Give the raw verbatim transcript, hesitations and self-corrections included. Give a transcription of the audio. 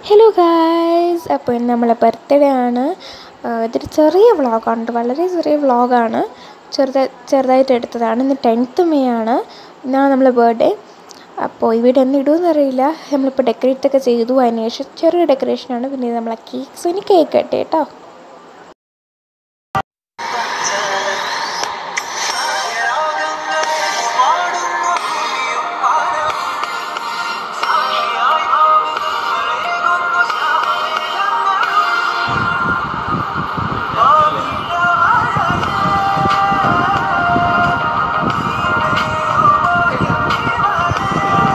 Hello guys, അപ്പോൾ ഇന്ന് നമ്മളെ ബർത്ത്ഡേ ആണ്. ഇതൊരു ചെറിയ വ്ളോഗാണ്, വളരെ ചെറിയ വ്ളോഗാണ്. ചെറുത ചെറുതായിട്ട് എടുത്തതാണ്. ഇന്ന് ടെൻത്ത് മെയ് ആണ്, ഇന്നാണ് നമ്മളെ ബർത്ത്ഡേ. അപ്പോൾ ഈ വീഡിയോ എന്ന് ഇടുമെന്ന് അറിയില്ല. നമ്മളിപ്പോൾ ഡെക്കറേറ്റ് ഒക്കെ ചെയ്തു. അതിന് ശേഷം ചെറിയ ഡെക്കറേഷനാണ്. പിന്നെ നമ്മളെ കേക്ക്, സോ ഇനി കേക്ക് കട്ട് കേട്ടോ.